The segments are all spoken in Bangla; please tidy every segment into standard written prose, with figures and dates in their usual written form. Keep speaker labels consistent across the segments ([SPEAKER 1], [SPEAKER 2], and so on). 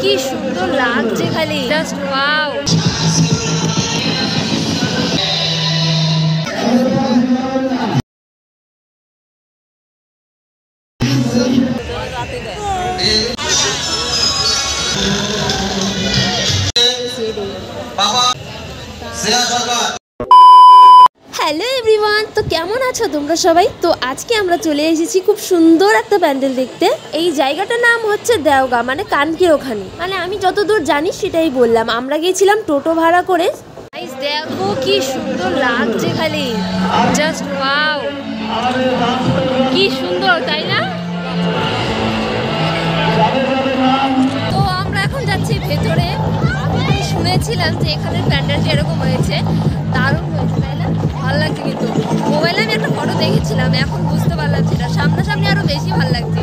[SPEAKER 1] কি সুন্দর লাগছে খালি, জাস্ট ওয়াও। হ্যালো এভরিওয়ান, তো কেমন আছো তোমরা সবাই? তো আজকে আমরা চলে এসেছি খুব সুন্দর একটা প্যান্ডেল দেখতে। এই জায়গাটার নাম হচ্ছে দেওগা, মানে কানকির ওখানে। মানে আমি যতদূর জানি সেটাই বললাম। আমরা গিয়েছিলাম টোটো ভাড়া করে। দেখো কি সুন্দর লাগছে খালি, জাস্ট ওয়াও। কি সুন্দর, তাই না? তো আমরা এখন যাচ্ছি ভেতরে। আমি শুনেছিলাম যে এখানে প্যান্ডেলটা এরকম হয়েছে, দারুণ হয়েছে, তাই না? ভালো লাগছে। কিন্তু মোবাইলে আমি একটা ফটো দেখেছিলাম, এখন বুঝতে পারলাম সেটা সামনাসামনি আরো বেশি ভালো লাগছে।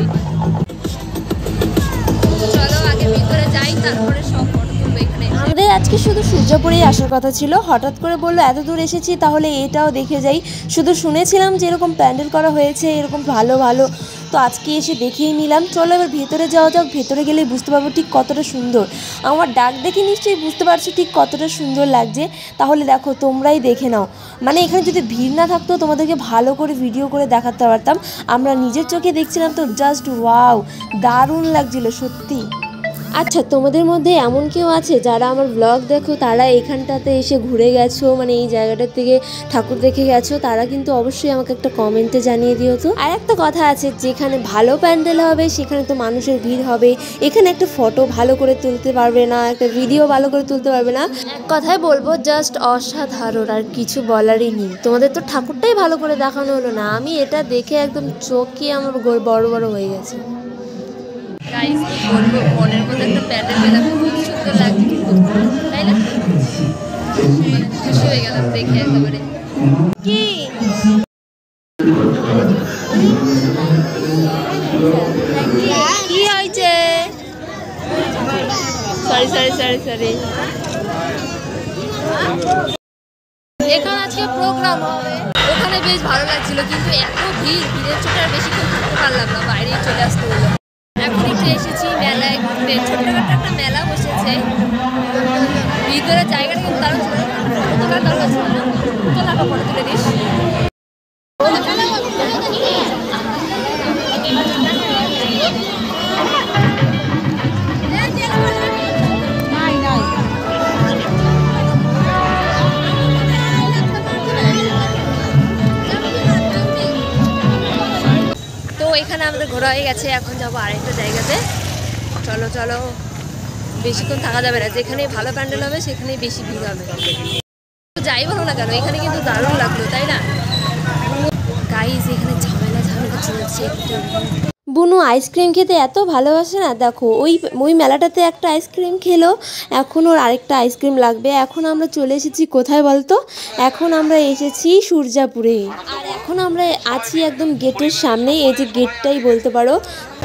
[SPEAKER 1] চলো আগে ভিতরে যাই, তারপরে সব ফটো তুলবো এখানে। আমাদের আজকে শুধু সূর্যাপুরেই আসার কথা ছিল, হঠাৎ করে বললো এত দূর এসেছি তাহলে এটাও দেখে যাই। শুধু শুনেছিলাম যে এরকম প্যান্ডেল করা হয়েছে, এরকম ভালো ভালো, তো আজকে এসে দেখেই নিলাম। চলো এবার ভেতরে যাওয়া যাক, ভেতরে গেলেই বুঝতে পারবো ঠিক কতটা সুন্দর। আমার ডাক দেখে নিশ্চয়ই বুঝতে পারছো ঠিক কতটা সুন্দর লাগছে। তাহলে দেখো তোমরাই দেখে নাও। মানে এখানে যদি ভিড় না থাকতো তোমাদেরকে ভালো করে ভিডিও করে দেখাতে পারতাম। আমরা নিজের চোখে দেখছিলাম তো জাস্ট ওয়াও, দারুণ লাগছিল সত্যি। আচ্ছা, তোমাদের মধ্যে এমন কেউ আছে যারা আমার ব্লগ দেখো, তারা এখানটাতে এসে ঘুরে গেছো, মানে এই জায়গাটার থেকে ঠাকুর দেখে গেছো? তারা কিন্তু অবশ্যই আমাকে একটা কমেন্টে জানিয়ে দিও তো। আর একটা কথা আছে, যেখানে ভালো প্যান্ডেল হবে সেখানে তো মানুষের ভিড় হবে। এখানে একটা ফটো ভালো করে তুলতে পারবে না, একটা ভিডিও ভালো করে তুলতে পারবে না। এক কথায় বলবো জাস্ট অসাধারণ, আর কিছু বলারই নেই। তোমাদের তো ঠাকুরটাই ভালো করে দেখানো হলো না। আমি এটা দেখে একদম চোখই আমার বড় বড় হয়ে গেছে। গাইস বলবো, মনের মধ্যে একটা প্যান্ডেল পেলাম, খুব সুন্দর লাগছে কিন্তু, তাই না? খুশি হয়ে গেলাম দেখে একেবারে। কি কি হয়েছে? Sorry sorry sorry sorry. এখানে আজকে প্রোগ্রাম হবে, ওখানে বেশ ভালো লাগছিল, কিন্তু এত ভিড়ের চোটে আর বেশিক্ষণ থাকতে পারলাম না, বাইরেই চলে আসতে হলো। এখন একটু এসেছি মেলায় ঘুরতে, ছোটখাটো একটা মেলা বসেছে ভিতরে। জায়গাটা কিন্তু দারুণ ছিল, ফটো তুলে দিস। তো এখানে আমাদের ঘোরা হয়ে গেছে, এখন যাবো আরেকটা জায়গাতে। চলো চলো, বেশিক্ষণ থাকা যাবে না। যেখানে ভালো প্যান্ডেল হবে সেখানেই বেশি ভিড় হবে। যাই বলো না কেন, এখানে কিন্তু দারুণ লাগলো, তাই না? গাইস এখানে ঝামেলা চলছে। বুনু আইসক্রিম খেতে এত ভালোবাসে না, দেখো ওই মেলাটাতে একটা আইসক্রিম খেলো, এখন ওর আরেকটা আইসক্রিম লাগবে। এখন আমরা চলে এসেছি কোথায় বলতো? এখন আমরা এসেছি সূর্যাপুরে। আর এখন আমরা আছি একদম গেটের সামনে, এই যে গেটটাই বলতে পারো।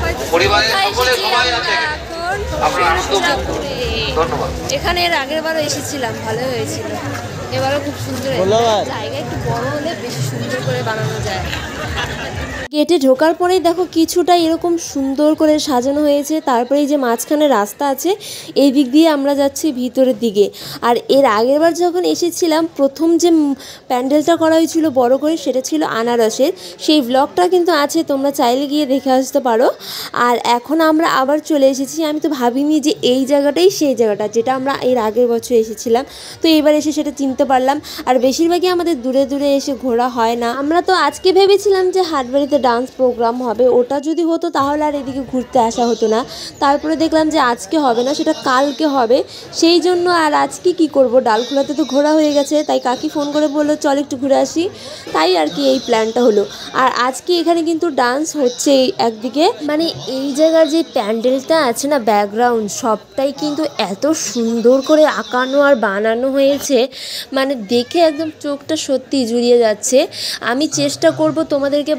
[SPEAKER 1] এখানে এর আগের বারও এসেছিলাম, ভালো হয়েছিল। এবারও খুব সুন্দর, জায়গা একটু বড় হলে বেশি সুন্দর করে বানানো যায়। গেটে ঢোকার পরেই দেখো কিছুটা এরকম সুন্দর করে সাজানো হয়েছে। তারপরে এই যে মাঝখানে রাস্তা আছে, এই দিক দিয়ে আমরা যাচ্ছি ভিতরের দিকে। আর এর আগের বার যখন এসেছিলাম, প্রথম যে প্যান্ডেলটা করা হয়েছিল বড় করে, সেটা ছিল আনারসের। সেই ব্লগটা কিন্তু আছে, তোমরা চাইলে গিয়ে দেখে আসতে পারো। আর এখন আমরা আবার চলে এসেছি। আমি তো ভাবিনি যে এই জায়গাটাই সেই জায়গাটা যেটা আমরা এর আগের বছর এসেছিলাম, তো এবার এসে সেটা চিনতে পারলাম। আর বেশিরভাগই আমাদের দূরে দূরে এসে ঘোরা হয় না। আমরা তো আজকে ভেবেছিলাম যে হাটবাড়িতে ডান্স প্রোগ্রাম হবে, ওটা যদি হতো তাহলে আর এদিকে ঘুরতে আসা হতো না। তারপরে দেখলাম যে আজকে হবে না, সেটা কালকে হবে। সেই জন্য আর আজকে কি করব, ডালখোলাতে তো ঘোরা হয়ে গেছে, তাই কাকি ফোন করে বললো চল একটু ঘুরে আসি। তাই আর কি এই প্ল্যানটা হলো। আর আজকে এখানে কিন্তু ডান্স হচ্ছে একদিকে। মানে এই জায়গার যে প্যান্ডেলটা আছে না, ব্যাকগ্রাউন্ড সবটাই কিন্তু এত সুন্দর করে আঁকানো আর বানানো হয়েছে, মানে দেখে একদম চোখটা সত্যি জুড়িয়ে যাচ্ছে। আমি চেষ্টা করব তোমাদেরকে ভালো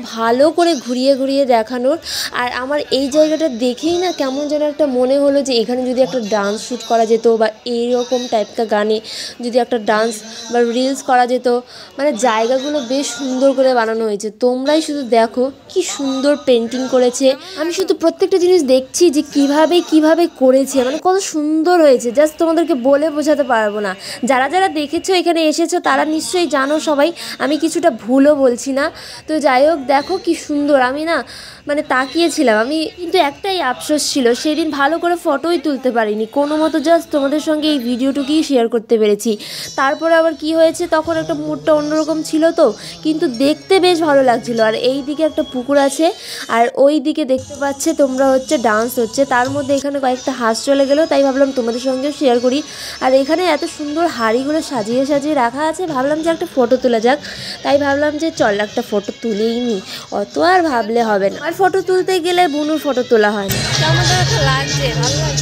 [SPEAKER 1] করে ঘুরিয়ে ঘুরিয়ে দেখানোর। আর আমার এই জায়গাটা দেখেই না কেমন যেন একটা মনে হলো যে এখানে যদি একটা ডান্স শ্যুট করা যেত বা এইরকম টাইপকার গানে যদি একটা ডান্স বা রিলস করা যেত। মানে জায়গাগুলো বেশ সুন্দর করে বানানো হয়েছে, তোমরাই শুধু দেখো কি সুন্দর পেন্টিং করেছে। আমি শুধু প্রত্যেকটা জিনিস দেখছি যে কিভাবে করেছে, মানে কত সুন্দর হয়েছে, জাস্ট তোমাদেরকে বলে বোঝাতে পারবো না। যারা যারা দেখেছো এখানে এসেছো তারা নিশ্চয়ই জানো সবাই, আমি কিছুটা ভুলও বলছি না। তো যাই হোক দেখো কি সুন্দর, আমি না মানে তাকিয়েছিলাম। আমি কিন্তু একটাই আফসোস ছিল, সেদিন ভালো করে ফটোই তুলতে পারিনি কোনো মতো, জাস্ট তোমাদের সঙ্গে এই ভিডিওটুকুই শেয়ার করতে পেরেছি। তারপরে আবার কি হয়েছে, তখন একটা মুডটা অন্যরকম ছিল তো, কিন্তু দেখতে বেশ ভালো লাগছিল। আর এই দিকে একটা পুকুর আছে আর ওই দিকে দেখতে পাচ্ছে তোমরা হচ্ছে ডান্স হচ্ছে, তার মধ্যে এখানে কয়েকটা হাঁস চলে গেলো, তাই ভাবলাম তোমাদের সঙ্গেও শেয়ার করি। আর এখানে এত সুন্দর হাঁড়িগুলো সাজিয়ে সাজিয়ে রাখা আছে, ভাবলাম যে একটা ফটো তোলা যাক, তাই ভাবলাম যে চল একটা ফটো তুলেই নি, অত আর ভাবলে হবে না। আর ফটো তুলতে গেলে বুনুর ফটো তোলা হয় না। কেমন একটা লাগছে, ভালো লাগছে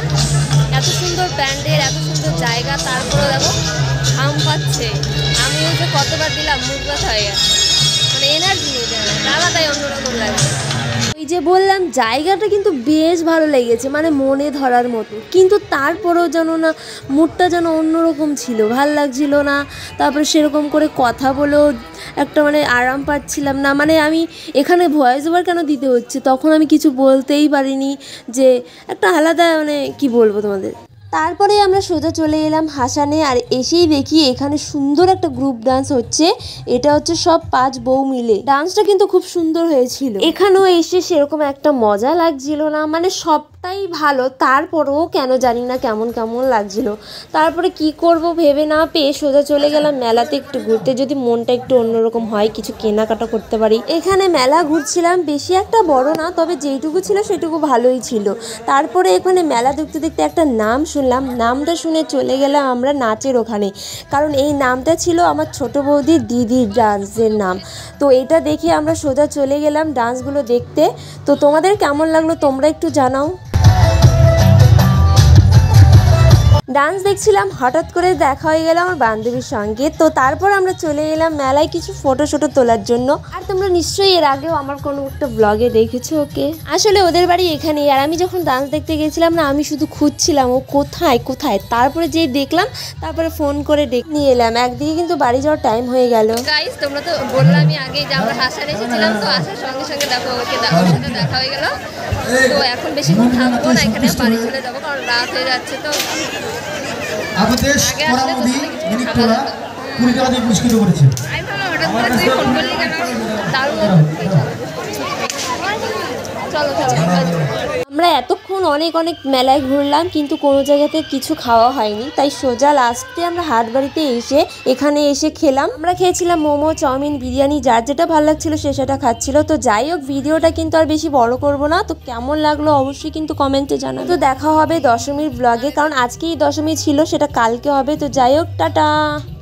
[SPEAKER 1] এত সুন্দর প্যান্ডেল, এত সুন্দর জায়গা, তারপরে দেখো ঘাম পাচ্ছে। আমিও যে কতবার দিলাম মুখ ব্যথা হয়ে গেছে, মানে এনার্জি নেই, আলাদাই অন্যরকম লাগছে। ওই যে বললাম জায়গাটা কিন্তু বেশ ভালো লেগেছে, মানে মনে ধরার মতো, কিন্তু তারপরেও যেন না মুডটা যেন অন্যরকম ছিল, ভাল লাগছিল না। তারপরে সেরকম করে কথা বলেও একটা মানে আরাম পাচ্ছিলাম না। মানে আমি এখানে ভয়েস ওভার কেন দিতে হচ্ছে, তখন আমি কিছু বলতেই পারিনি, যে একটা আলাদা মানে কি বলবো তোমাদের। তারপরে আমরা সোজা চলে এলাম হাসানে, আর এসেই দেখি এখানে সুন্দর একটা গ্রুপ ডান্স হচ্ছে। এটা হচ্ছে সব 5 বউ মিলে, ডান্সটা কিন্তু খুব সুন্দর হয়েছিল। এখানেও এসে সেরকম একটা মজা লাগছিল না, মানে সবটাই ভালো, তারপরেও কেন জানি না কেমন কেমন লাগছিল। তারপরে কি করব ভেবে না পেয়ে সোজা চলে গেলাম মেলাতে একটু ঘুরতে, যদি মনটা একটু অন্যরকম হয়, কিছু কেনাকাটা করতে পারি। এখানে মেলা ঘুরছিলাম, বেশি একটা বড় না, তবে যেইটুকু ছিল সেটুকু ভালোই ছিল। তারপরে এখানে মেলা দেখতে দেখতে একটা নাম শুনলাম, নামটা শুনে চলে গেলাম আমরা নাচের ওখানে, কারণ এই নামটা ছিল আমার ছোট বৌদির দিদির ডান্সের নাম। তো এটা দেখে আমরা সোজা চলে গেলাম ডান্সগুলো দেখতে। তো তোমাদের কেমন লাগলো তোমরা একটু জানাও। ডান্স দেখছিলাম, হঠাৎ করে দেখা হয়ে গেল আমার বান্ধবীর সঙ্গে। তো তারপর আমরা চলে এলাম মেলায় কিছু ফটো তোলার জন্য। আর তোমরা নিশ্চয়ই এর আগেও আমার কোনো একটা ব্লগে দেখেছো ওকে। আসলে ওদের বাড়ি এখানেই, আর আমি যখন ডান্স দেখতে গেছিলাম না, আমি শুধু খুঁজছিলাম ও কোথায় কোথায়, তারপরে যেই দেখলাম তারপরে ফোন করে ডেকে নিয়ে এলাম। একদিকে কিন্তু বাড়ি যাওয়ার টাইম হয়ে গেল। গাইস তোমরা তো বললামই আগে যে আমরা হাসার এসেছিলাম, তো আসার সঙ্গে সঙ্গে দেখো ওকে সাথে দেখা হয়ে গেল। তো এখন বেশিক্ষণ থাকবো না এখানে, বাড়ি চলে যাবো কারণ রাত হয়ে যাচ্ছে। তো
[SPEAKER 2] আমাদের পরামদি মিনিটরা 20 টাকা দিয়ে পুরস্কৃত করেছে।
[SPEAKER 1] আমরা এতক্ষণ অনেক মেলায় ঘুরলাম, কিন্তু কোনো জায়গাতে কিছু খাওয়া হয়নি, তাই সোজা লাস্টে আমরা হাটবাড়িতে এখানে এসে খেলাম। আমরা খেয়েছিলাম মোমো, চাউমিন, বিরিয়ানি, যার যেটা ভালো লাগছিল সে সেটা খাচ্ছিল। তো যাই হোক ভিডিওটা কিন্তু আর বেশি বড় করব না। তো কেমন লাগলো অবশ্যই কিন্তু কমেন্টে জানাও। তো দেখা হবে দশমীর ব্লগে, কারণ আজকেই দশমী ছিল, সেটা কালকে হবে। তো যাই হোক টাটা।